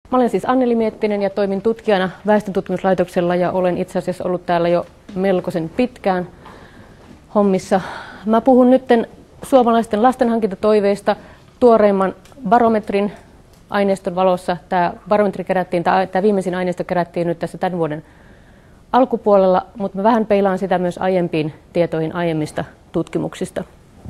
Mä olen siis Anneli Miettinen ja toimin tutkijana Väestöntutkimuslaitoksella ja olen itse asiassa ollut täällä jo melkoisen pitkään hommissa. Mä puhun nyt suomalaisten lastenhankintatoiveista tuoreimman barometrin aineiston valossa. Tämä viimeisin aineisto kerättiin nyt tässä tämän vuoden alkupuolella, mutta mä vähän peilaan sitä myös aiempiin tietoihin aiemmista tutkimuksista.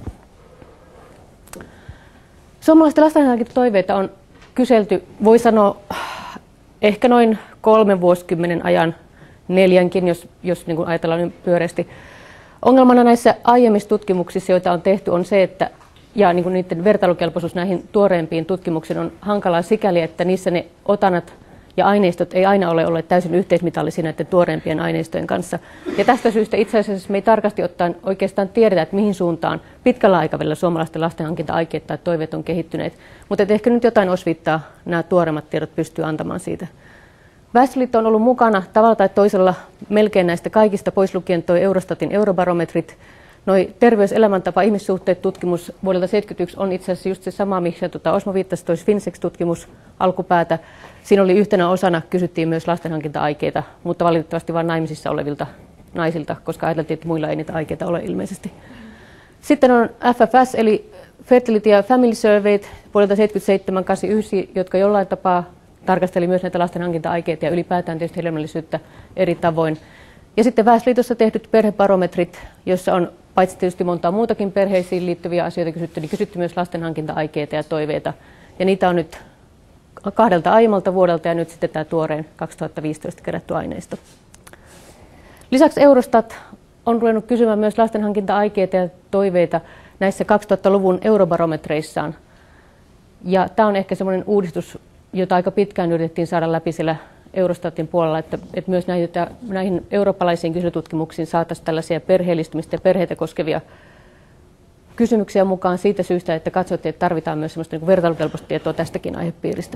Suomalaisten lastenhankintatoiveita on kyselty, voi sanoa, ehkä noin 3 vuosikymmenen ajan, 4, jos niin kuin ajatellaan niin pyöreästi. Ongelmana näissä aiemmissa tutkimuksissa, joita on tehty, on se, että ja niin kuin niiden vertailukelpoisuus näihin tuoreempiin tutkimuksiin on hankalaa sikäli, että niissä ne otanat ja aineistot ei aina ole olleet täysin yhteismitallisia näiden tuoreempien aineistojen kanssa. Ja tästä syystä itse asiassa me ei tarkasti ottaen oikeastaan tiedetä, että mihin suuntaan pitkällä aikavälillä suomalaisten lastenhankinta-aikeet tai toiveet on kehittyneet. Mutta ehkä nyt jotain osviittaa nämä tuoreimmat tiedot pystyy antamaan siitä. Väestöliitto on ollut mukana tavalla tai toisella melkein näistä kaikista, pois lukien tuo Eurostatin eurobarometrit. Noi terveys-elämäntapa ihmissuhteet tutkimus vuodelta 1971 on itse asiassa just se sama, mihin Osmo viittasi, toi Finsex-tutkimus alkupäätä. Siinä oli yhtenä osana, kysyttiin myös lastenhankinta-aikeita, mutta valitettavasti vain naimisissa olevilta naisilta, koska ajateltiin, että muilla ei niitä aikeita ole ilmeisesti. Sitten on FFS, eli Fertility ja Family Surveyt vuodelta 1977-1989, jotka jollain tapaa tarkasteli myös näitä lastenhankinta-aikeita ja ylipäätään tietysti hedelmällisyyttä eri tavoin. Ja sitten Väestöliitossa tehdyt perhebarometrit, joissa on paitsi tietysti montaa muutakin perheisiin liittyviä asioita kysytty, niin kysytty myös lastenhankinta-aikeita ja toiveita. Ja niitä on nyt 2 aiemmalta vuodelta ja nyt sitten tämä tuoreen 2015 kerätty aineisto. Lisäksi Eurostat on ruvennut kysymään myös lastenhankinta-aikeita ja toiveita näissä 2000-luvun eurobarometreissaan. Ja tämä on ehkä semmoinen uudistus, jota aika pitkään yritettiin saada läpi siellä Eurostatin puolella, että myös näihin eurooppalaisiin kyselytutkimuksiin saataisiin tällaisia perheellistymistä ja perheitä koskevia kysymyksiä mukaan siitä syystä, että katsottiin, että tarvitaan myös sellaista niin kuin vertailukelpoista tietoa tästäkin aihepiiristä.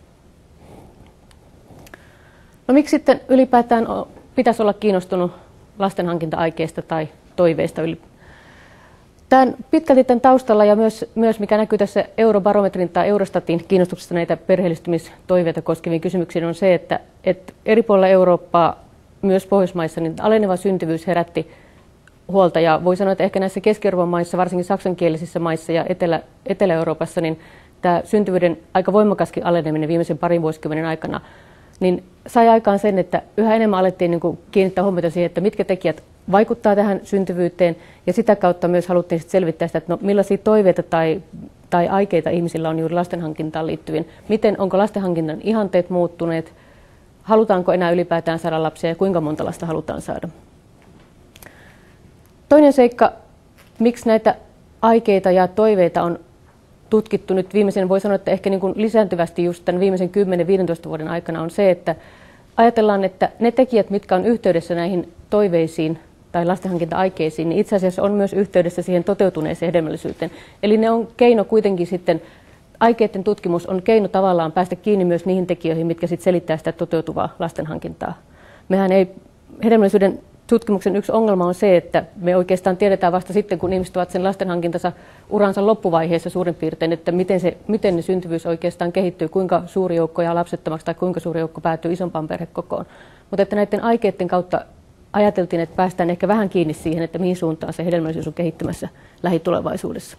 No miksi sitten ylipäätään pitäisi olla kiinnostunut lastenhankinta-aikeista tai toiveista? Pitkälti tämän taustalla ja myös mikä näkyy tässä eurobarometrin tai Eurostatin kiinnostuksesta näitä perheellistymistoiveita koskeviin kysymyksiin on se, että eri puolilla Eurooppaa, myös Pohjoismaissa, niin aleneva syntyvyys herätti huolta. Ja voi sanoa, että ehkä näissä Keski-Euroopan maissa, varsinkin saksankielisissä maissa ja Etelä-Euroopassa, niin tämä syntyvyyden aika voimakaskin aleneminen viimeisen 2 vuosikymmenen aikana niin sai aikaan sen, että yhä enemmän alettiin niin kuin kiinnittää huomiota siihen, että mitkä tekijät vaikuttaa tähän syntyvyyteen, ja sitä kautta myös haluttiin selvittää sitä, että no, millaisia toiveita tai aikeita ihmisillä on juuri lastenhankintaan liittyviin. Onko lastenhankinnan ihanteet muuttuneet, halutaanko enää ylipäätään saada lapsia ja kuinka monta lasta halutaan saada. Toinen seikka, miksi näitä aikeita ja toiveita on tutkittu nyt viimeisen, voi sanoa, että ehkä niin kuin lisääntyvästi just tämän viimeisen 10-15 vuoden aikana on se, että ajatellaan, että ne tekijät, mitkä on yhteydessä näihin toiveisiin tai lastenhankinta-aikeisiin, niin itse asiassa on myös yhteydessä siihen toteutuneeseen hedelmällisyyteen. Eli ne on keino kuitenkin sitten, aikeiden tutkimus on keino tavallaan päästä kiinni myös niihin tekijöihin, mitkä sitten selittää sitä toteutuvaa lastenhankintaa. Mehän ei, hedelmällisyyden tutkimuksen yksi ongelma on se, että me oikeastaan tiedetään vasta sitten, kun ihmiset ovat sen lastenhankintansa uransa loppuvaiheessa suurin piirtein, että miten ne syntyvyys oikeastaan kehittyy, kuinka suuri joukko jää lapsettomaksi tai kuinka suuri joukko päätyy isompaan perhekokoon. Mutta että näiden aikeiden kautta ajateltiin, että päästään ehkä vähän kiinni siihen, että mihin suuntaan se hedelmällisyys on kehittymässä lähitulevaisuudessa.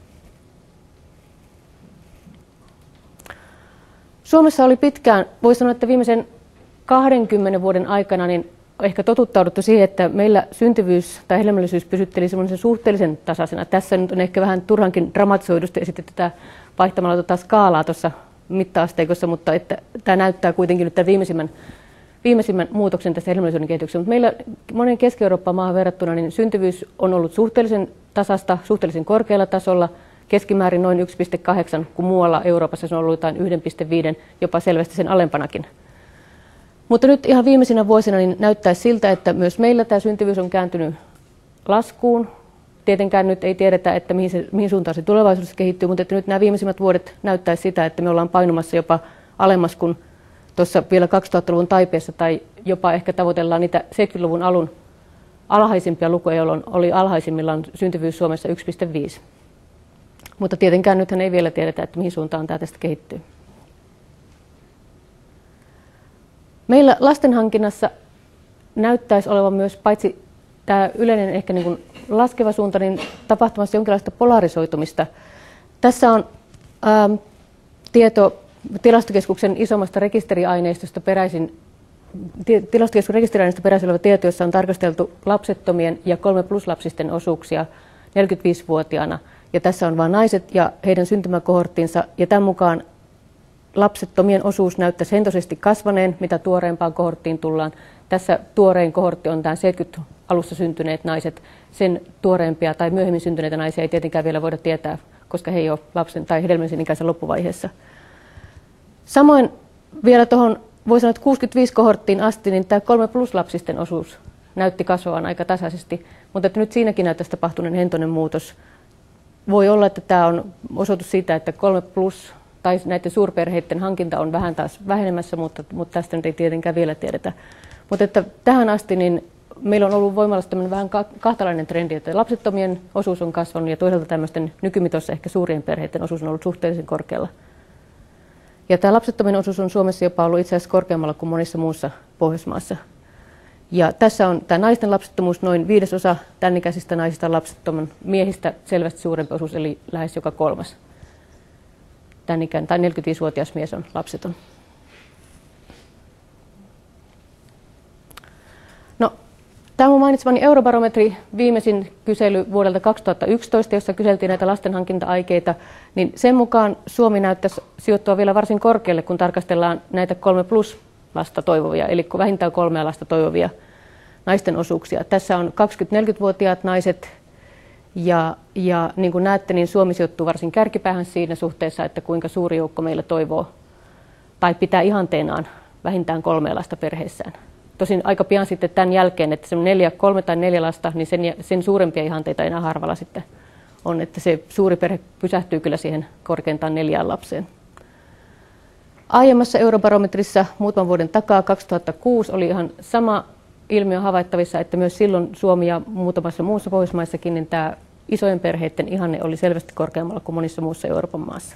Suomessa oli pitkään, voi sanoa, että viimeisen 20 vuoden aikana niin ehkä totuttauduttu siihen, että meillä syntyvyys tai hedelmällisyys pysytteli semmoisen suhteellisen tasaisena. Tässä nyt on ehkä vähän turhankin dramatisoidusti esitetty tätä vaihtamalla skaalaa tuossa mitta-asteikossa, mutta että tämä näyttää kuitenkin nyt tämän viimeisimmän muutoksen tässä hedelmällisyyden kehityksessä. Mutta meillä monen Keski-Euroopan maahan verrattuna niin syntyvyys on ollut suhteellisen tasasta, suhteellisen korkealla tasolla, keskimäärin noin 1,8, kun muualla Euroopassa se on ollut jotain 1,5, jopa selvästi sen alempanakin. Mutta nyt ihan viimeisinä vuosina niin näyttäisi siltä, että myös meillä tämä syntyvyys on kääntynyt laskuun. Tietenkään nyt ei tiedetä, että mihin suuntaan se tulevaisuudessa kehittyy, mutta että nyt nämä viimeisimmät vuodet näyttäisi sitä, että me ollaan painumassa jopa alemmas kuin tuossa vielä 2000-luvun taipeessa, tai jopa ehkä tavoitellaan niitä 70-luvun alun alhaisimpia lukuja, jolloin oli alhaisimmillaan syntyvyys Suomessa 1,5. Mutta tietenkään nythän ei vielä tiedetä, että mihin suuntaan tämä tästä kehittyy. Meillä lastenhankinnassa näyttäisi olevan myös paitsi tämä yleinen ehkä niin kuin laskeva suunta, niin tapahtumassa jonkinlaista polarisoitumista. Tässä on tieto Tilastokeskuksen isommasta rekisteriaineistosta peräisin, Tilastokeskuksen rekisteriaineistosta peräisin oleva tieto, jossa on tarkasteltu lapsettomien ja 3+-lapsisten osuuksia 45-vuotiaana. Ja tässä on vain naiset ja heidän syntymäkohorttinsa, ja tämän mukaan lapsettomien osuus näyttäisi hentoisesti kasvaneen, mitä tuoreempaan kohorttiin tullaan. Tässä tuorein kohortti on tämä 70 alussa syntyneet naiset. Sen tuoreempia tai myöhemmin syntyneitä naisia ei tietenkään vielä voida tietää, koska he ei ole lapsen tai hedelmällisen ikäisen loppuvaiheessa. Samoin vielä tuohon, voi sanoa, että 65 kohorttiin asti, niin tämä 3+-lapsisten osuus näytti kasvavan aika tasaisesti, mutta että nyt siinäkin näyttäisi tapahtuneen hentoinen muutos. Voi olla, että tämä on osoitus siitä, että 3+ tai näiden suurperheiden hankinta on vähän taas vähenemässä, mutta tästä nyt ei tietenkään vielä tiedetä. Mutta että tähän asti niin meillä on ollut voimallisesti tämmöinen vähän kahtalainen trendi, että lapsettomien osuus on kasvanut ja toisaalta tämmöisten nykymitossa ehkä suurien perheiden osuus on ollut suhteellisen korkealla. Ja tämä lapsettomien osuus on Suomessa jopa ollut itse asiassa korkeammalla kuin monissa muussa Pohjoismaassa. Ja tässä on tämä naisten lapsettomuus, noin 1/5 tämän ikäisistä naisista on lapsettoman, miehistä selvästi suurempi osuus, eli lähes joka 3. Tämän ikään, tai 45-vuotias mies on lapseton. No, tämä mun mainitsemani Eurobarometri, viimeisin kysely vuodelta 2011, jossa kyseltiin näitä lastenhankinta-aikeita, niin sen mukaan Suomi näyttäisi sijoittua vielä varsin korkealle, kun tarkastellaan näitä 3+-lasta toivovia, eli vähintään 3 lasta toivovia naisten osuuksia. Tässä on 20-40-vuotiaat naiset, ja niin kuin näette, niin Suomi sijoittuu varsin kärkipäähän siinä suhteessa, että kuinka suuri joukko meillä toivoo tai pitää ihanteenaan vähintään 3 lasta perheessään. Tosin aika pian sitten tämän jälkeen, että se on 3 tai 4 lasta, niin sen suurempia ihanteita enää harvalla sitten on, että se suuri perhe pysähtyy kyllä siihen korkeintaan 4 lapseen. Aiemmassa Eurobarometrissa muutaman vuoden takaa, 2006, oli ihan sama ilmiö havaittavissa, että myös silloin Suomi ja muutamassa muussa Pohjoismaissakin, niin tämä isojen perheiden ihanne oli selvästi korkeammalla kuin monissa muussa Euroopan maassa.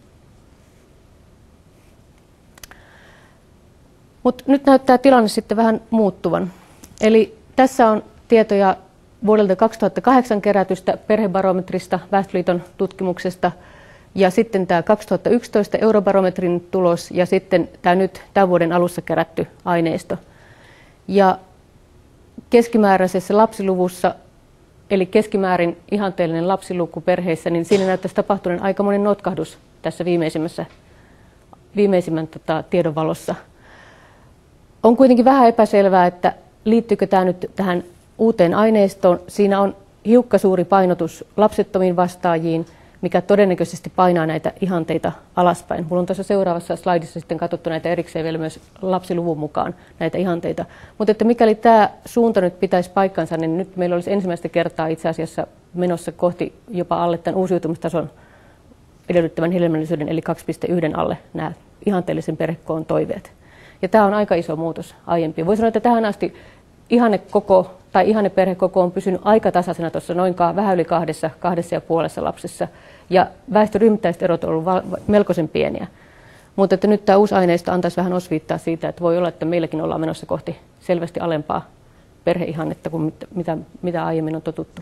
Mutta nyt näyttää tilanne sitten vähän muuttuvan. Eli tässä on tietoja vuodelta 2008 kerätystä perhebarometrista, Väestöliiton tutkimuksesta, ja sitten tämä 2011 Eurobarometrin tulos, ja sitten tämä nyt tämän vuoden alussa kerätty aineisto. Ja keskimääräisessä lapsiluvussa, eli keskimäärin ihanteellinen lapsiluku perheissä, niin siinä näyttäisi tapahtuneen aikamoinen notkahdus tässä viimeisimmän tiedon valossa. On kuitenkin vähän epäselvää, että liittyykö tämä nyt tähän uuteen aineistoon. Siinä on hiukka suuri painotus lapsettomiin vastaajiin, mikä todennäköisesti painaa näitä ihanteita alaspäin. Minulla on tuossa seuraavassa slaidissa sitten katsottu näitä erikseen vielä myös lapsiluvun mukaan näitä ihanteita. Mutta että mikäli tämä suunta nyt pitäisi paikkansa, niin nyt meillä olisi ensimmäistä kertaa itse asiassa menossa kohti jopa alle tämän uusiutumistason edellyttävän hedelmällisyyden, eli 2,1 alle nämä ihanteellisen perhekoon toiveet. Ja tämä on aika iso muutos aiempiin. Voi sanoa, että tähän asti ihannekoko tai ihanneperhekoko on pysynyt aika tasaisena tuossa noin vähän yli 2,5 lapsessa. Ja väestöryhmittäiset erot ovat olleet melkoisen pieniä. Mutta että nyt tämä uusi aineisto antaisi vähän osviittaa siitä, että voi olla, että meilläkin ollaan menossa kohti selvästi alempaa perheihannetta kuin mitä aiemmin on totuttu.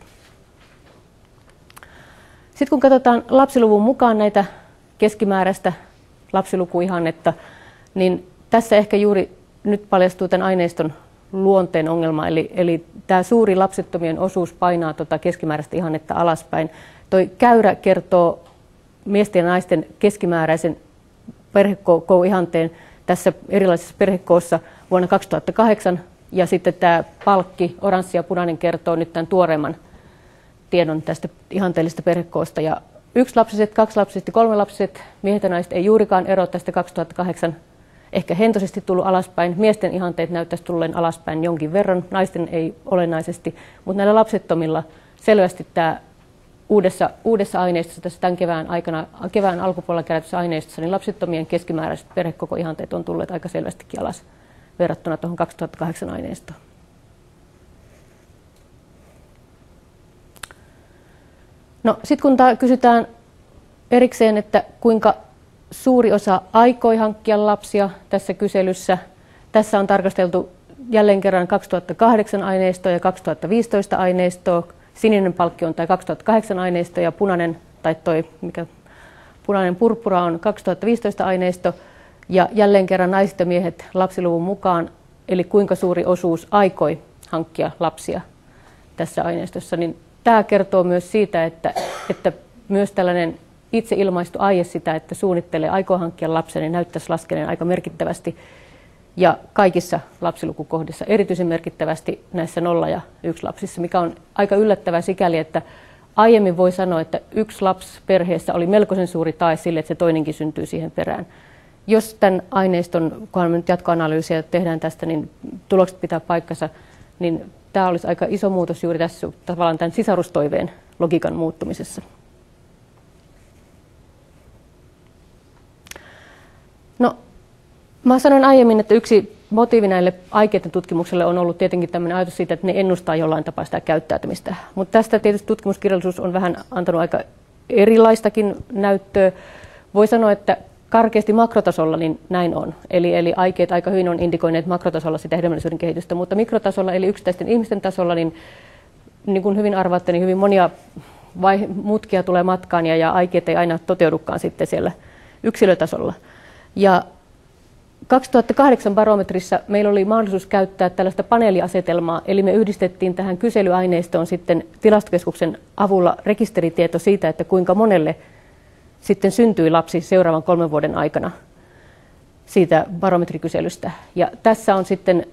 Sitten kun katsotaan lapsiluvun mukaan näitä keskimääräistä lapsilukuihannetta, niin tässä ehkä juuri nyt paljastuu tämän aineiston luonteen ongelma, eli tämä suuri lapsettomien osuus painaa keskimääräistä ihannetta alaspäin. Toi käyrä kertoo miesten ja naisten keskimääräisen perhekoko-ihanteen tässä erilaisessa perhekoossa vuonna 2008, ja sitten tämä palkki, oranssi ja punainen, kertoo nyt tämän tuoreemman tiedon tästä ihanteellisesta perhekoosta. Ja 1-lapsiset, 2-lapsiset ja 3-lapsiset miehet ja naiset ei juurikaan ero tästä 2008, ehkä hentoisesti tullut alaspäin. Miesten ihanteet näyttäisi tulleen alaspäin jonkin verran, naisten ei olennaisesti, mutta näillä lapsettomilla selvästi tämä uudessa aineistossa, tässä tämän kevään alkupuolella kerätyssä aineistossa, niin lapsettomien keskimääräiset perhekokoihanteet on tulleet aika selvästikin alas verrattuna tuohon 2008 aineistoon. No sitten kun kysytään erikseen, että kuinka suuri osa aikoi hankkia lapsia tässä kyselyssä, Tässä on tarkasteltu jälleen kerran 2008 aineistoa ja 2015 aineistoa. Sininen palkki on tämä 2008 aineisto ja punainen purppura on 2015 aineisto. Ja jälleen kerran naiset ja miehet lapsiluvun mukaan, eli kuinka suuri osuus aikoi hankkia lapsia tässä aineistossa. Niin tämä kertoo myös siitä, että myös tällainen itse ilmaistu aie sitä, että suunnittelee, aikoo hankkia lapsen, niin näyttäisi laskeneen aika merkittävästi. Ja kaikissa lapsilukukohdissa, erityisen merkittävästi näissä 0- ja 1-lapsissa, mikä on aika yllättävää sikäli, että aiemmin voi sanoa, että 1 lapsi perheessä oli melkoisen suuri tae sille, että se toinenkin syntyy siihen perään. Jos tämän aineiston, kunhan me nyt jatkoanalyysiä tehdään tästä, niin tulokset pitää paikkansa, niin tämä olisi aika iso muutos juuri tässä tavallaan tämän sisarustoiveen logiikan muuttumisessa. No, mä sanoin aiemmin, että yksi motiivi näille aikeiden tutkimukselle on ollut tietenkin tämmöinen ajatus siitä, että ne ennustaa jollain tapaa sitä käyttäytymistä. Mutta tästä tietysti tutkimuskirjallisuus on vähän antanut aika erilaistakin näyttöä. Voi sanoa, että karkeasti makrotasolla niin näin on. Eli aikeet aika hyvin on indikoineet makrotasolla sitä hedelmällisyyden kehitystä, mutta mikrotasolla eli yksittäisten ihmisten tasolla, niin kuin hyvin arvaatte, niin hyvin monia mutkia tulee matkaan ja aikeet ei aina toteudukaan sitten siellä yksilötasolla. Ja 2008 barometrissa meillä oli mahdollisuus käyttää tällaista paneeliasetelmaa, eli me yhdistettiin tähän kyselyaineistoon sitten Tilastokeskuksen avulla rekisteritieto siitä, että kuinka monelle sitten syntyi lapsi seuraavan 3 vuoden aikana siitä barometrikyselystä. Ja tässä on sitten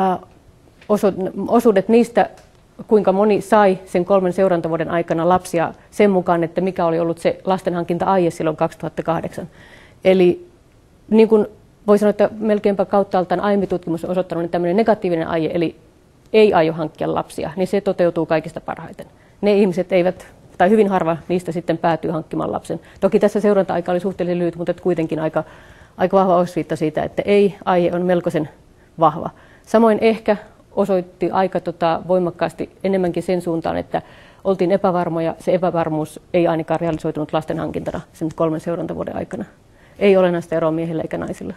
osuudet niistä, kuinka moni sai sen 3 seurantavuoden aikana lapsia sen mukaan, että mikä oli ollut se lastenhankinta-aie silloin 2008. Eli niin kuin voi sanoa, että melkeinpä kauttaaltaan aiemmin tutkimus on osoittanut, että tämmöinen negatiivinen aie, eli ei aio hankkia lapsia, niin se toteutuu kaikista parhaiten. Ne ihmiset eivät, tai hyvin harva niistä sitten päätyy hankkimaan lapsen. Toki tässä seuranta-aika oli suhteellisen lyhyt, mutta kuitenkin aika vahva osviitta siitä, että ei-aie on melkoisen vahva. Samoin ehkä osoitti aika voimakkaasti enemmänkin sen suuntaan, että oltiin epävarmoja. Se epävarmuus ei ainakaan realisoitunut lasten hankintana sen 3 seurantavuoden aikana. Ei olennaista eroa miehillä eikä naisilla.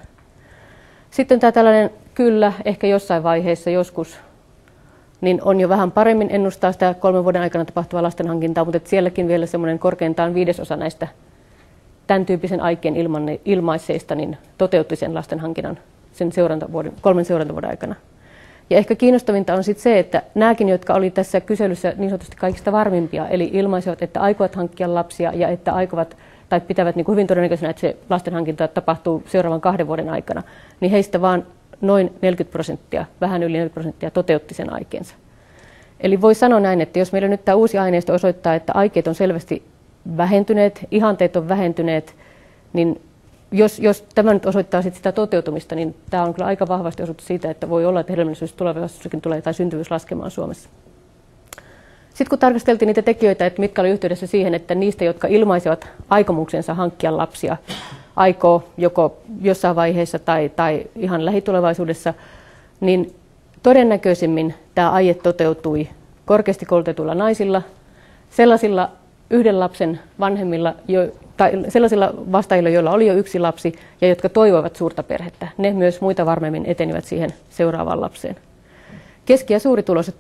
Sitten tämä tällainen kyllä, ehkä jossain vaiheessa joskus, niin on jo vähän paremmin ennustaa sitä 3 vuoden aikana tapahtuvaa lastenhankintaa, mutta sielläkin vielä semmoinen korkeintaan 1/5 näistä tämän tyyppisen aikeen ilmaisseista niin toteutti sen lastenhankinnan sen 3 seurantavuoden aikana. Ja ehkä kiinnostavinta on sitten se, että nämäkin, jotka oli tässä kyselyssä niin sanotusti kaikista varmimpia, eli ilmaisivat, että aikovat hankkia lapsia ja että aikovat tai pitävät niin kuin hyvin todennäköisenä, että se lastenhankinta tapahtuu seuraavan 2 vuoden aikana, niin heistä vaan noin 40%, vähän yli 40% toteutti sen aikeensa. Eli voi sanoa näin, että jos meillä nyt tämä uusi aineisto osoittaa, että aikeet on selvästi vähentyneet, ihanteet on vähentyneet, niin jos tämä nyt osoittaa sitä toteutumista, niin tämä on kyllä aika vahvasti osoitus siitä, että voi olla, että hedelmällisyys tulevaisuudessakin tulee tai syntyvyys laskemaan Suomessa. Sitten kun tarkasteltiin niitä tekijöitä, että mitkä oli yhteydessä siihen, että niistä, jotka ilmaisivat aikomuksensa hankkia lapsia, aikoo joko jossain vaiheessa tai ihan lähitulevaisuudessa, niin todennäköisimmin tämä aie toteutui korkeasti koulutetuilla naisilla, sellaisilla 1 lapsen vanhemmilla, tai sellaisilla vastaajilla, joilla oli jo 1 lapsi ja jotka toivoivat suurta perhettä. Ne myös muita varmemmin etenivät siihen seuraavaan lapseen. Keski- ja suurituloiset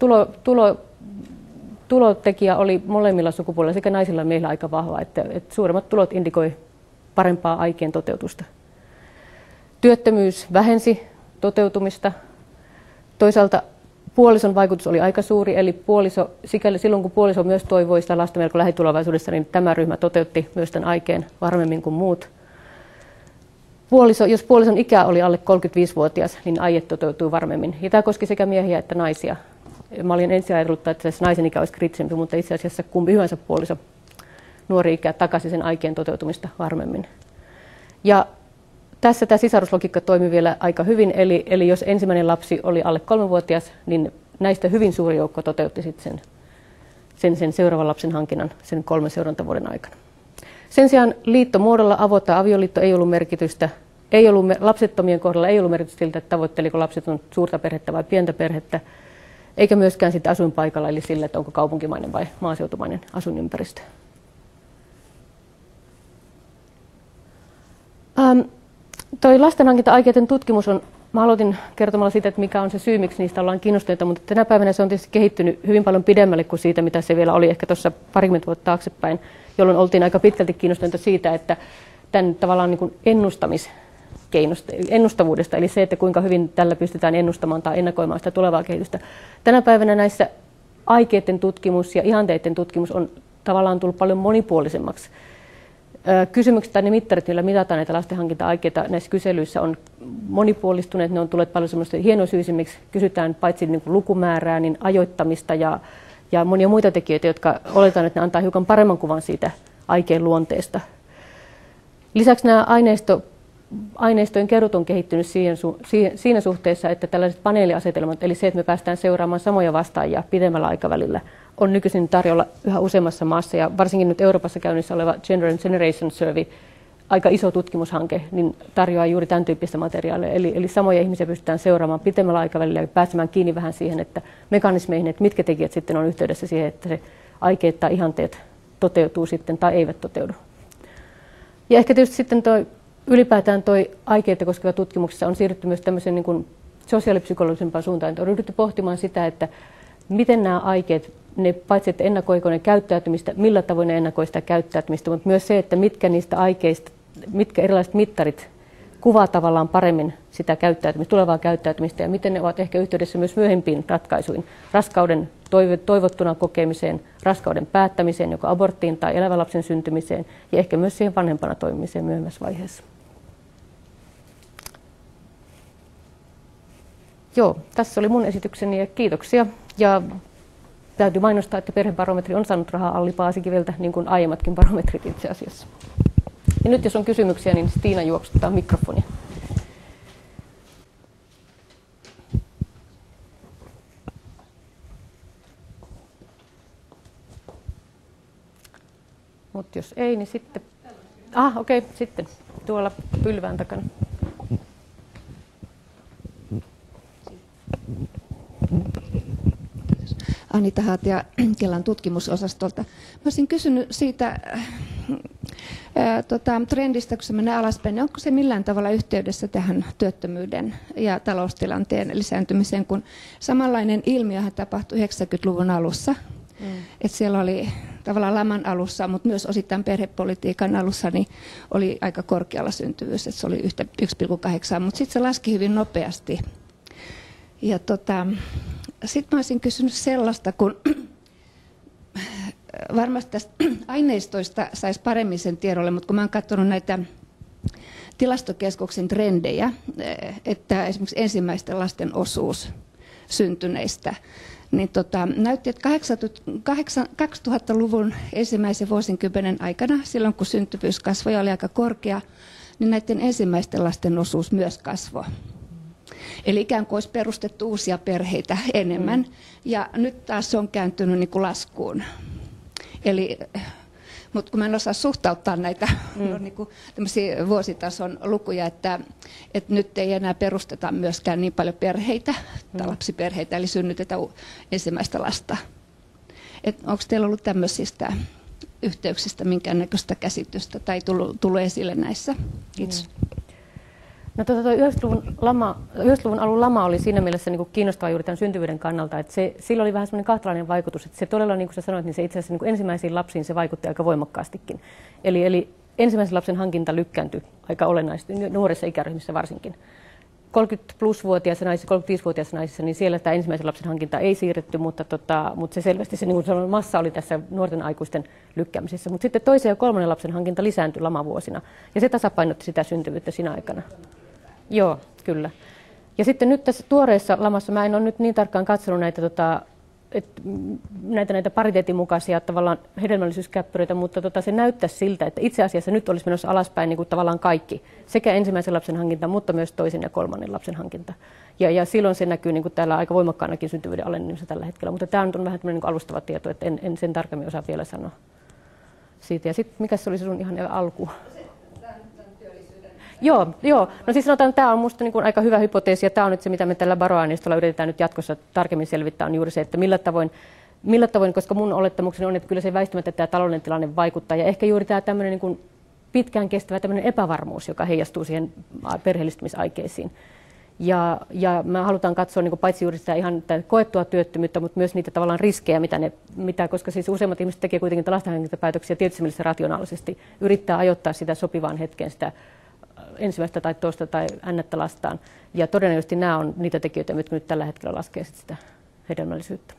tulotekijä oli molemmilla sukupuolilla, sekä naisilla että miehillä aika vahva, että suuremmat tulot indikoi parempaa aikeen toteutusta. Työttömyys vähensi toteutumista. Toisaalta puolison vaikutus oli aika suuri, eli silloin kun puoliso myös toivoi sitä lasta melko lähitulevaisuudessa, niin tämä ryhmä toteutti myös tämän aikeen varmemmin kuin muut. Jos puolison ikä oli alle 35-vuotias, niin aie toteutui varmemmin. Ja tämä koski sekä miehiä että naisia. Mä olin ensin ajatellut, että naisen ikä olisi kriittisempi, mutta itse asiassa kumpi hyvänsä puoliso nuori ikä takaisin sen aikeen toteutumista varmemmin. Ja tässä tämä sisaruslogiikka toimi vielä aika hyvin, eli jos ensimmäinen lapsi oli alle 3-vuotias, niin näistä hyvin suuri joukko toteutti sitten sen seuraavan lapsen hankinnan sen 3 seurantavuoden aikana. Sen sijaan liittomuodolla avo- tai avioliitto ei ollut merkitystä. Lapsettomien kohdalla ei ollut merkitystä siltä, että tavoitteliko lapset on suurta perhettä vai pientä perhettä, eikä myöskään sitten asuinpaikalla, eli sillä, että onko kaupunkimainen vai maaseutumainen asuinympäristö. Toi lastenhankinta-aikeiden tutkimus on Mä aloitin kertomalla siitä, että mikä on se syy, miksi niistä ollaan kiinnostuneita, mutta tänä päivänä se on tietysti kehittynyt hyvin paljon pidemmälle kuin siitä, mitä se vielä oli ehkä tuossa parikymmentä vuotta taaksepäin, jolloin oltiin aika pitkälti kiinnostuneita siitä, että tämän tavallaan niin kuin ennustavuudesta, eli se, että kuinka hyvin tällä pystytään ennustamaan tai ennakoimaan sitä tulevaa kehitystä. Tänä päivänä näissä aikeiden tutkimus ja ihanteiden tutkimus on tavallaan tullut paljon monipuolisemmaksi. Kysymykset tai ne mittarit, joilla mitataan näitä lastenhankinta-aikeita näissä kyselyissä on monipuolistuneet, ne on tulleet paljon semmoista hienosyisimmiksi. Kysytään paitsi niin kuin lukumäärää, niin ajoittamista ja monia muita tekijöitä, jotka oletaan, että ne antaa hiukan paremman kuvan siitä aikeen luonteesta. Lisäksi nämä aineistojen kerut on kehittynyt siinä suhteessa, että tällaiset paneeliasetelmat, eli se, että me päästään seuraamaan samoja vastaajia pidemmällä aikavälillä, on nykyisin tarjolla yhä useammassa maassa, ja varsinkin nyt Euroopassa käynnissä oleva Gender and Generation Survey, aika iso tutkimushanke, niin tarjoaa juuri tämän tyyppistä materiaalia. Eli samoja ihmisiä pystytään seuraamaan pidemmällä aikavälillä ja pääsemään kiinni vähän siihen, että mekanismeihin, että mitkä tekijät sitten on yhteydessä siihen, että se aikeet tai ihanteet toteutuu sitten tai eivät toteudu. Ja ehkä tietysti sitten ylipäätään aikeita koskeva tutkimuksessa on siirrytty myös tämmöisen niin kuin sosiaalipsykologisempaan suuntaan. On ryhdytty pohtimaan sitä, että miten nämä aikeet, ne paitsi että ennakoiko ne käyttäytymistä, millä tavoin ne ennakoi sitä käyttäytymistä, mutta myös se, että mitkä niistä aikeista, mitkä erilaiset mittarit kuvaa tavallaan paremmin sitä käyttäytymistä, tulevaa käyttäytymistä ja miten ne ovat ehkä yhteydessä myös myöhempiin ratkaisuihin, raskauden toivottuna kokemiseen, raskauden päättämiseen, joko aborttiin tai elävän lapsen syntymiseen ja ehkä myös siihen vanhempana toimimiseen myöhemmässä vaiheessa. Joo, tässä oli mun esitykseni ja kiitoksia. Ja täytyy mainostaa, että perhebarometri on saanut rahaa Alli Paasikiveltä, niin kuin aiemmatkin barometrit itse asiassa. Ja nyt jos on kysymyksiä, niin Stiina juoksuttaa mikrofonia. Mutta jos ei, niin sitten... okei, sitten tuolla pylvään takana. Anita Haatia Kelan tutkimusosastolta. Mä olisin kysynyt siitä trendistä, kun se menee alaspäin, niin onko se millään tavalla yhteydessä tähän työttömyyden ja taloustilanteen lisääntymiseen, kun samanlainen ilmiöhän tapahtui 90-luvun alussa. Että siellä oli tavallaan laman alussa, mutta myös osittain perhepolitiikan alussa niin oli aika korkealla syntyvyys, että se oli 1,8, mutta sitten se laski hyvin nopeasti. Ja sitten mä olisin kysynyt sellaista, kun varmasti tästä aineistoista saisi paremmin sen tiedolle, mutta kun mä oon katsonut näitä tilastokeskuksen trendejä, että esimerkiksi ensimmäisten lasten osuus syntyneistä, niin näytti, että 2000-luvun ensimmäisen vuosikymmenen aikana, silloin kun syntyvyys kasvoi ja oli aika korkea, niin näiden ensimmäisten lasten osuus myös kasvoi. Eli ikään kuin olisi perustettu uusia perheitä enemmän, ja nyt taas se on kääntynyt niin kuin laskuun. Mutta kun mä en osaa suhtauttaa näitä niin kuin vuositason lukuja, että nyt ei enää perusteta myöskään niin paljon perheitä tai lapsiperheitä, eli synnytetä ensimmäistä lasta. Onko teillä ollut tämmöisistä yhteyksistä minkäännäköistä käsitystä tai tullut esille näissä? Kiitos. No, 90-luvun alun lama oli siinä mielessä niin kuin kiinnostavaa juuri tämän syntyvyyden kannalta, että sillä oli vähän semmoinen kahtalainen vaikutus, että se todella, niin kuin sä sanoit, niin se itse asiassa niin kuin ensimmäisiin lapsiin se vaikutti aika voimakkaastikin. Eli ensimmäisen lapsen hankinta lykkääntyi aika olennaisesti, nuorissa ikäryhmissä varsinkin. 30-plus-vuotiaissa naisissa, 35-vuotiaissa naisissa, niin siellä tämä ensimmäisen lapsen hankinta ei siirretty, mutta se selvästi se niin kuin sanoin, massa oli tässä nuorten aikuisten lykkäämisessä. Mutta sitten toisen ja kolmannen lapsen hankinta lisääntyi lamavuosina, ja se tasapainotti sitä syntyvyyttä siinä aikana. Joo, kyllä. Ja sitten nyt tässä tuoreessa lamassa, mä en ole nyt niin tarkkaan katsonut näitä pariteetin mukaisia tavallaan hedelmällisyyskäppyröitä, mutta se näyttäisi siltä, että itse asiassa nyt olisi menossa alaspäin niin kuin tavallaan kaikki, sekä ensimmäisen lapsen hankinta, mutta myös toisen ja kolmannen lapsen hankinta. Ja silloin se näkyy niin kuin täällä aika voimakkaanakin syntyvyyden alenemisessa tällä hetkellä, mutta tämä on vähän niin kuin alustava tieto, että en sen tarkemmin osaa vielä sanoa siitä. Ja sitten mikä se oli sun ihan alku? Joo. No siis sanotaan, että tämä on minusta niin kuin aika hyvä hypoteesi, ja tämä on nyt se, mitä me tällä baroaineistolla yritetään nyt jatkossa tarkemmin selvittää, on juuri se, että millä tavoin, koska mun olettamukseni on, että kyllä se väistämättä tämä taloudellinen tilanne vaikuttaa, ja ehkä juuri tämä tämmöinen niin kuin pitkään kestävä tämmöinen epävarmuus, joka heijastuu siihen perheellistymisaikeisiin. Ja me halutaan katsoa niin kuin paitsi juuri sitä ihan koettua työttömyyttä, mutta myös niitä tavallaan riskejä, koska siis useimmat ihmiset tekee kuitenkin lastenhankintapäätöksiä tietysti mielessä rationaalisesti, yrittää ajoittaa sitä sopivaan hetkeen sitä ensimmäistä tai toista tai ännettä lastaan. Ja todennäköisesti nämä on niitä tekijöitä, jotka nyt tällä hetkellä laskee sitä hedelmällisyyttä.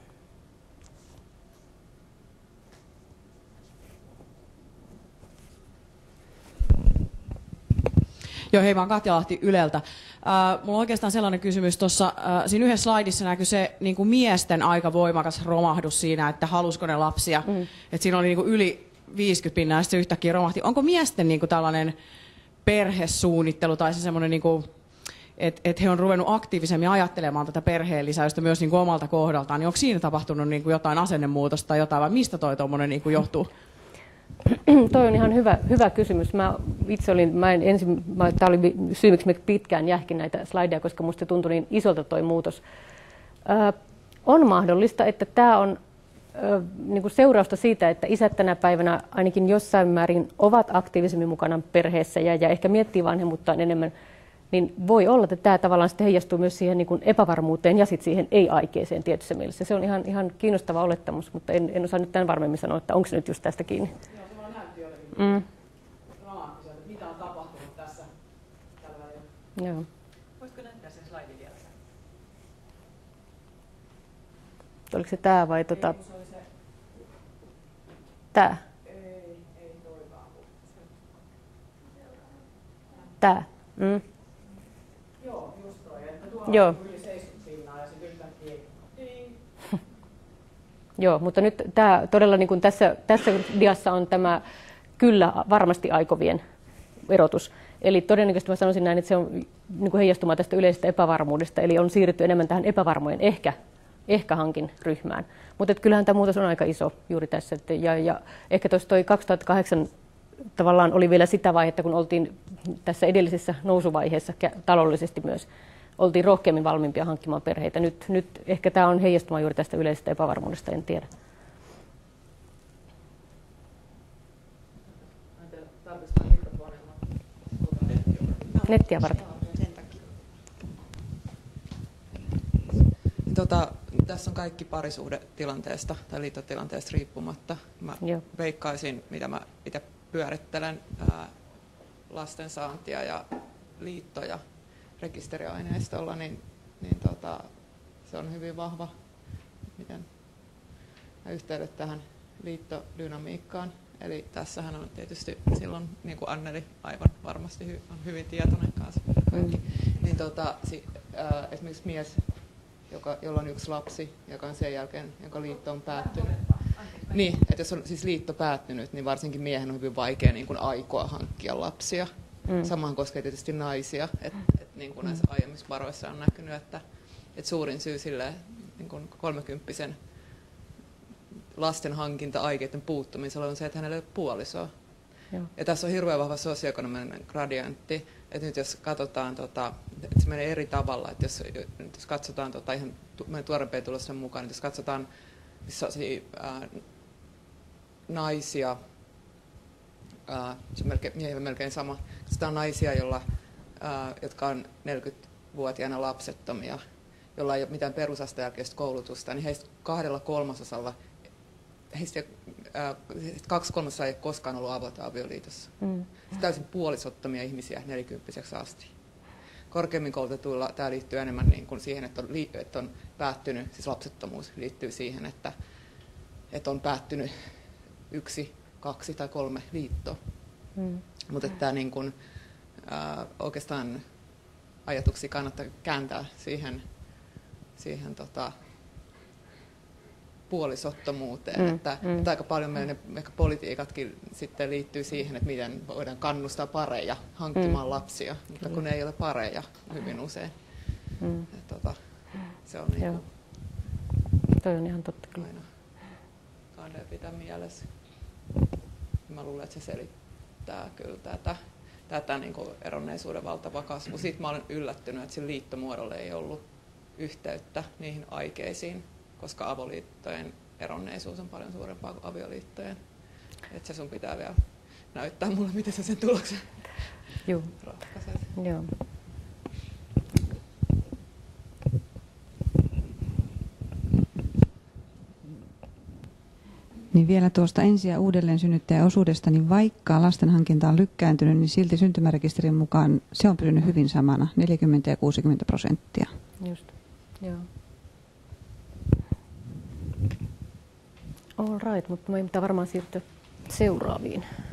Joo, hei, mä oon Katja Lahti Yleltä. Mulla on oikeastaan sellainen kysymys tuossa, siinä yhdessä slaidissa näkyy se niin kuin miesten aika voimakas romahdus siinä, että halusko ne lapsia. Että siinä oli niin kuin yli 50% ja sitten se yhtäkkiä romahti. Onko miesten niin kuin tällainen perhesuunnittelu tai se semmoinen, niin kuin, että he on ruvennut aktiivisemmin ajattelemaan tätä perheen lisäystä myös niin kuin omalta kohdaltaan, niin onko siinä tapahtunut niin kuin jotain asennemuutosta tai jotain, vai mistä toi tuommoinen niin kuin johtuu? Toi on ihan hyvä kysymys. Tämä oli syy, miksi mä pitkään jähkin näitä slideja, koska musta tuntui niin isolta toi muutos. On mahdollista, että tämä on niin kuin seurausta siitä, että isät tänä päivänä ainakin jossain määrin ovat aktiivisemmin mukana perheessä ja ehkä miettii vanhemmuuttaan enemmän, niin voi olla, että tämä tavallaan sitten heijastuu myös siihen niin kuin epävarmuuteen ja sitten siihen ei-aikeeseen tietyssä mielessä. Se on ihan kiinnostava olettamus, mutta en osaa nyt tämän varmemmin sanoa, että onko se nyt just tästä kiinni. Joo, se vaan näytti jotenkin dramaattiselta, että mitä on tapahtunut tässä tällä välillä. Joo. Voisitko näyttää sen slaidin vielä? Oliko se tämä vai Se oli se... Tämä? Ei toikaan. Tämä? Joo, just toi. Että tuolla Joo. on yli 70 ja sitten yhtäkkiä... Joo, mutta nyt tämä todella niin kuin tässä diassa on tämä kyllä varmasti aikovien erotus. Eli todennäköisesti mä sanoisin näin, että se on niin kuin heijastumaan tästä yleisestä epävarmuudesta, eli on siirrytty enemmän tähän epävarmojen ehkä hankin ryhmään. Mutta kyllähän tämä muutos on aika iso juuri tässä. Ja ehkä tuossa toi 2008 tavallaan oli vielä sitä vaihetta, kun oltiin tässä edellisessä nousuvaiheessa taloudellisesti myös. Oltiin rohkeammin valmiimpia hankkimaan perheitä. Nyt ehkä tämä on heijastumaan juuri tästä yleisestä epävarmuudesta, en tiedä. Nettiä varten. Tässä on kaikki parisuhdetilanteesta tai liittotilanteesta riippumatta. Mä veikkaisin, mitä mä itse pyörittelen, lastensaantia ja liittoja rekisteriaineistolla, niin se on hyvin vahva yhteydet tähän liittodynamiikkaan. Eli tässähän on tietysti silloin, niin kuin Anneli aivan varmasti on hyvin tietoinen kanssa kaikki, niin esimerkiksi mies, jolla on yksi lapsi, joka on sen jälkeen, jonka liitto on päättynyt. Niin, että jos on siis liitto päättynyt, niin varsinkin miehen on hyvin vaikea niin kuin aikoa hankkia lapsia. Samaan koskee tietysti naisia, että niin kuin näissä aiemmissa varoissa on näkynyt, että suurin syy sille niin kuin 30-vuotiaan lasten hankinta-aikeiden puuttumisella on se, että hänellä ei ole puolisoa. Joo. Ja tässä on hirveän vahva sosioekonominen gradientti, että nyt jos katsotaan, että se menee eri tavalla, että jos katsotaan ihan meidän tuorempien tulosten mukaan, että jos katsotaan naisia, se on melkein sama, katsotaan naisia, jotka on 40-vuotiaana lapsettomia, jolla ei ole mitään perusasteen jälkeistä koulutusta, niin heistä 2/3 heistä 2/3 ei ole koskaan ollut avioliitossa. Täysin puolisottomia ihmisiä 40-vuotiaaksi asti. Korkeammin koulutetuilla tämä liittyy enemmän niin kuin siihen, että on päättynyt, siis lapsettomuus liittyy siihen, että on päättynyt 1, 2 tai 3 liittoa. Mutta tämä niin kuin, oikeastaan ajatuksia kannattaa kääntää siihen puolisottomuuteen, että aika paljon meidän ehkä politiikatkin sitten liittyy siihen, että miten voidaan kannustaa pareja hankkimaan lapsia, mutta kun ne ei ole pareja hyvin usein. Se on niin kuin toi on ihan totta kyllä. Aina kannattaa pitää mielessä. Mä luulen, että se selittää kyllä tätä niin kuin eronneisuuden valtava kasvu. Sitten mä olen yllättynyt, että sillä liittomuodolle ei ollut yhteyttä niihin aikeisiin, koska avoliittojen eronneisuus on paljon suurempaa kuin avioliittojen. Että se sun pitää vielä näyttää mulle, miten sä sen tuloksen ratkaiset. Joo. Niin vielä tuosta ensi- ja uudelleen synnyttäjäosuudesta, niin vaikka lastenhankinta on lykkääntynyt, niin silti syntymärekisterin mukaan se on pysynyt hyvin samana, 40 ja 60%. Just, joo. All right, mutta meidän pitää varmaan siirtyä seuraaviin.